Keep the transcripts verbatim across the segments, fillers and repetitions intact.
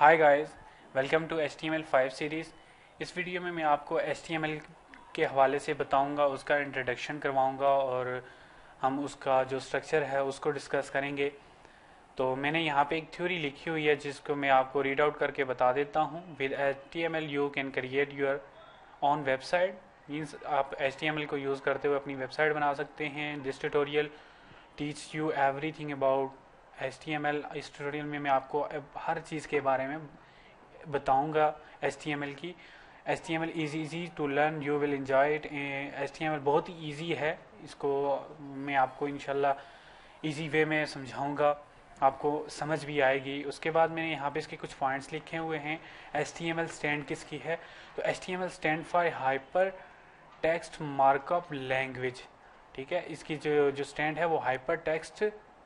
Hi guys, welcome to H T M L five series. इस video में मैं आपको एच टी एम एल के हवाले से बताऊंगा, उसका इंट्रोडक्शन करवाऊंगा और हम उसका जो स्ट्रक्चर है उसको डिस्कस करेंगे। तो मैंने यहाँ पे एक थ्योरी लिखी हुई है जिसको मैं आपको रीड आउट करके बता देता हूँ। With H T M L you can create your own website. Means आप एच टी एम एल को यूज़ करते हुए अपनी वेबसाइट बना सकते हैं। This tutorial teach you everything about H T M L. इस ट्यूटोरियल में मैं आपको हर चीज़ के बारे में बताऊंगा एच टी एम एल की। H T M L is easy to learn, you will enjoy it. H T M L बहुत ही ईजी है, इसको मैं आपको इंशाल्लाह ईजी वे में समझाऊंगा, आपको समझ भी आएगी। उसके बाद मैंने यहाँ पे इसके कुछ पॉइंट्स लिखे हुए हैं। H T M L stand किसकी है? तो H T M L stand for hypertext markup language. ठीक है, इसकी जो जो स्टैंड है वो हाइपर टेक्स्ट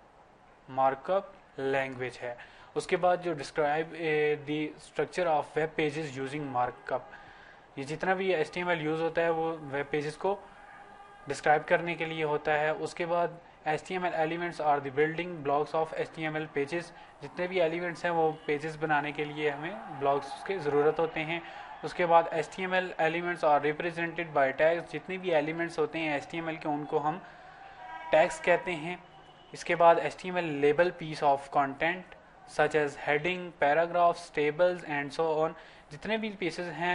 मार्कअप लैंग्वेज है। उसके बाद जो describe the structure of web pages using markup, ये जितना भी H T M L use होता है वो वेब पेजेस को डिस्क्राइब करने के लिए होता है। उसके बाद H T M L elements are the building blocks of H T M L pages. जितने भी एलिमेंट्स हैं वो पेजेस बनाने के लिए हमें ब्लॉक्स की ज़रूरत होते हैं। उसके बाद H T M L elements are represented by tags. जितने भी एलिमेंट्स होते हैं एच टी एम एल के उनको हम टैग्स कहते हैं। इसके बाद H T M L label piece of content such as heading, paragraphs, tables and so on. जितने भी पीसेस हैं,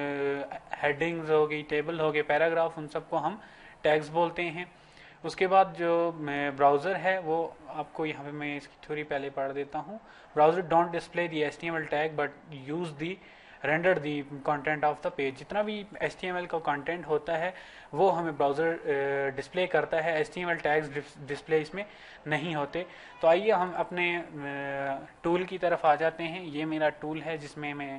हेडिंग्स हो गई, टेबल हो गए, पैराग्राफ, उन सबको हम टैग्स बोलते हैं। उसके बाद जो ब्राउज़र है वो आपको यहाँ पे मैं इसकी थ्योरी पहले पढ़ देता हूँ। Browser don't display the H T M L tag but use the render the content of the page. जितना भी एच टी एम एल का कंटेंट होता है वो हमें ब्राउज़र डिस्प्ले करता है। H T M L tags display इसमें नहीं होते। तो आइए हम अपने टूल की तरफ आ जाते हैं। ये मेरा टूल है जिसमें मैं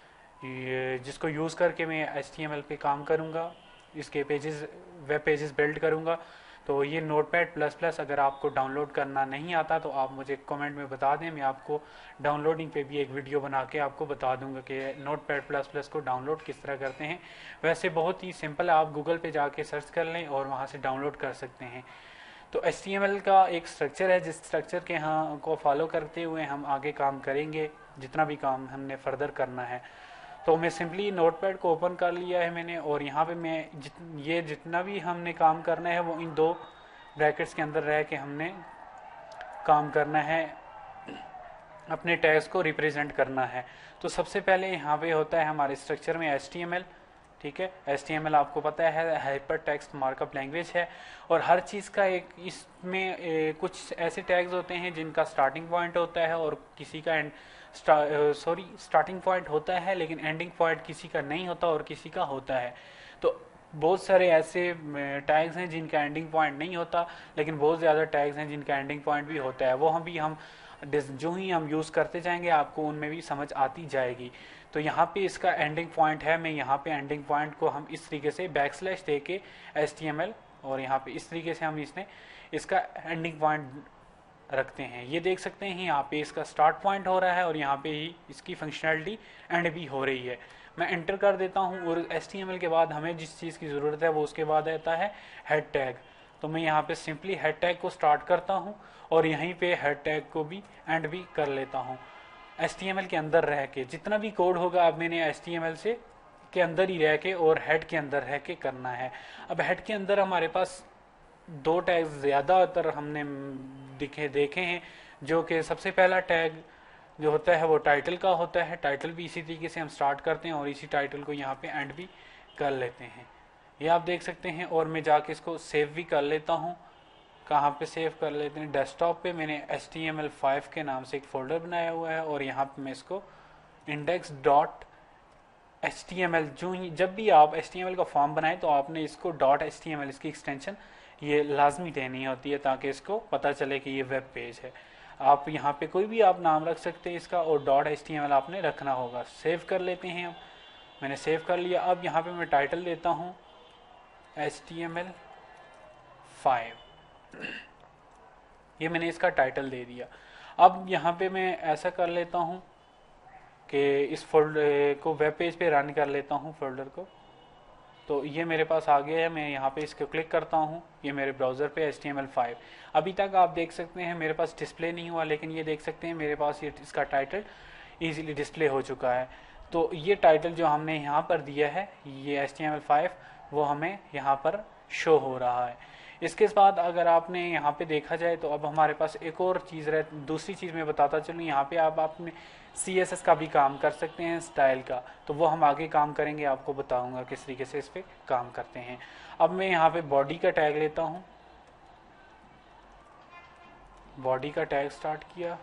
जिसको यूज़ करके मैं एच टी एम एल पे काम करूँगा, इसके पेजेस वेब पेजेस बिल्ड करूँगा। तो ये नोटपैड प्लस प्लस अगर आपको डाउनलोड करना नहीं आता तो आप मुझे कमेंट में बता दें, मैं आपको डाउनलोडिंग पे भी एक वीडियो बना के आपको बता दूंगा कि नोटपैड प्लस प्लस को डाउनलोड किस तरह करते हैं। वैसे बहुत ही सिंपल है, आप गूगल पे जाके सर्च कर लें और वहाँ से डाउनलोड कर सकते हैं। तो एच टी एम एल का एक स्ट्रक्चर है, जिस स्ट्रक्चर के यहाँ को फॉलो करते हुए हम आगे काम करेंगे, जितना भी काम हमने फर्दर करना है। तो मैं सिंपली नोटपैड को ओपन कर लिया है मैंने, और यहाँ पे मैं जित ये जितना भी हमने काम करना है वो इन दो ब्रैकेट्स के अंदर रह के हमने काम करना है, अपने टैग्स को रिप्रेजेंट करना है। तो सबसे पहले यहाँ पे होता है हमारे स्ट्रक्चर में एच टी एम एल। ठीक है, एच टी एम एल आपको पता है हाइपर टेक्स्ट मार्कअप लैंग्वेज है, और हर चीज़ का एक इसमें ए, कुछ ऐसे टैग्स होते हैं जिनका स्टार्टिंग पॉइंट होता है और किसी का एंड सॉरी स्टार्टिंग पॉइंट होता है लेकिन एंडिंग पॉइंट किसी का नहीं होता और किसी का होता है। तो बहुत सारे ऐसे टैग्स हैं जिनका एंडिंग पॉइंट नहीं होता, लेकिन बहुत ज़्यादा टैग्स हैं जिनका एंडिंग पॉइंट भी होता है। वो हम भी हम जो ही हम यूज़ करते जाएंगे आपको उनमें भी समझ आती जाएगी। तो यहाँ पे इसका एंडिंग पॉइंट है, मैं यहाँ पे एंडिंग पॉइंट को हम इस तरीके से बैक स्लैश दे के एच टी एम एल, और यहाँ पे इस तरीके से हम इसने इसका एंडिंग पॉइंट रखते हैं। ये देख सकते हैं यहाँ पे इसका स्टार्ट पॉइंट हो रहा है और यहाँ पे ही इसकी फंक्शनैलिटी एंड भी हो रही है। मैं एंटर कर देता हूँ, और एच टी एम एल के बाद हमें जिस चीज़ की ज़रूरत है वो उसके बाद आता है हेड टैग। तो मैं यहाँ पे सिंपली हेड टैग को स्टार्ट करता हूँ और यहीं पे हेड टैग को भी एंड भी कर लेता हूँ। एच टी एम एल के अंदर रह के जितना भी कोड होगा अब मैंने एच टी एम एल से के अंदर ही रह के और हेड के अंदर रह के करना है। अब हेड के अंदर हमारे पास दो टैग ज़्यादातर हमने दिखे देखे हैं, जो कि सबसे पहला टैग जो होता है वो टाइटल का होता है। टाइटल भी इसी तरीके से हम स्टार्ट करते हैं और इसी टाइटल को यहाँ पे एंड भी कर लेते हैं, ये आप देख सकते हैं। और मैं जाके इसको सेव भी कर लेता हूँ। कहाँ पे सेव कर लेते हैं? डेस्कटॉप पे मैंने H T M L five के नाम से एक फ़ोल्डर बनाया हुआ है, और यहाँ पे मैं इसको index dot H T M L, जो ही जब भी आप एच टी एम एल का फॉर्म बनाएं तो आपने इसको dot H T M L, इसकी एक्सटेंशन ये लाजमी देनी होती है ताकि इसको पता चले कि ये वेब पेज है। आप यहाँ पे कोई भी आप नाम रख सकते हैं इसका, और dot H T M L आपने रखना होगा। सेव कर लेते हैं। अब मैंने सेव कर लिया। अब यहाँ पे मैं टाइटल देता हूँ H T M L five, ये मैंने इसका टाइटल दे दिया। अब यहाँ पे मैं ऐसा कर लेता हूँ कि इस फोल्डर को वेब पेज पे रन कर लेता हूँ फोल्डर को। तो ये मेरे पास आ गया है, मैं यहाँ पे इसको क्लिक करता हूँ, ये मेरे ब्राउज़र पे H T M L five. अभी तक आप देख सकते हैं मेरे पास डिस्प्ले नहीं हुआ, लेकिन ये देख सकते हैं मेरे पास ये इसका टाइटल इजीली डिस्प्ले हो चुका है। तो ये टाइटल जो हमने यहाँ पर दिया है, ये H T M L five, वो हमें यहाँ पर शो हो रहा है। इसके बाद अगर आपने यहाँ पे देखा जाए तो अब हमारे पास एक और चीज़ रह दूसरी चीज़ मैं बताता चलूँ। यहाँ पे आप आपने सी एस एस का भी काम कर सकते हैं, स्टाइल का, तो वो हम आगे काम करेंगे, आपको बताऊंगा किस तरीके से इस पर काम करते हैं। अब मैं यहाँ पे बॉडी का टैग लेता हूँ, बॉडी का टैग स्टार्ट किया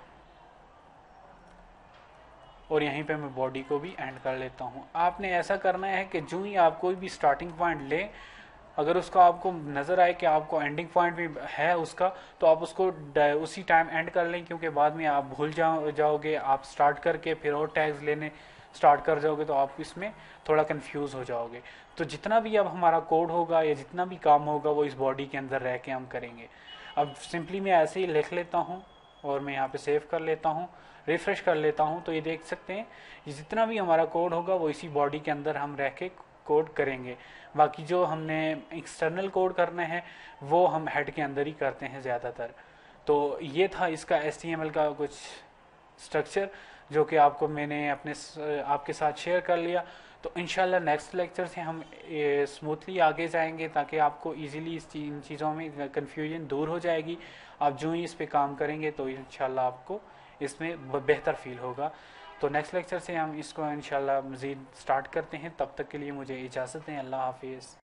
और यहीं पे मैं बॉडी को भी एंड कर लेता हूँ। आपने ऐसा करना है कि जो ही आप कोई भी स्टार्टिंग पॉइंट ले, अगर उसका आपको नज़र आए कि आपको एंडिंग पॉइंट भी है उसका, तो आप उसको उसी टाइम एंड कर लें, क्योंकि बाद में आप भूल जाओ जाओगे, आप स्टार्ट करके फिर और टैग्स लेने स्टार्ट कर जाओगे तो आप इसमें थोड़ा कंफ्यूज हो जाओगे। तो जितना भी अब हमारा कोड होगा या जितना भी काम होगा वो इस बॉडी के अंदर रह के हम करेंगे। अब सिंपली मैं ऐसे ही लिख लेता हूँ और मैं यहाँ पे सेव कर लेता हूँ, रिफ्रेश कर लेता हूँ, तो ये देख सकते हैं ये जितना भी हमारा कोड होगा वो इसी बॉडी के अंदर हम रह के कोड करेंगे। बाकी जो हमने एक्सटर्नल कोड करना है वो हम हेड के अंदर ही करते हैं ज़्यादातर। तो ये था इसका एच टी एम एल का कुछ स्ट्रक्चर जो कि आपको मैंने अपने आपके साथ शेयर कर लिया। तो इंशाल्लाह नेक्स्ट लेक्चर से हम स्मूथली आगे जाएंगे ताकि आपको इजीली इस इन चीज़ों में कन्फ्यूजन दूर हो जाएगी। आप जो ही इस पे काम करेंगे तो इंशाल्लाह आपको इसमें बेहतर फील होगा। तो नेक्स्ट लेक्चर से हम इसको इंशाल्लाह मज़ीद स्टार्ट करते हैं। तब तक के लिए मुझे इजाज़त दें। अल्लाह हाफिज़।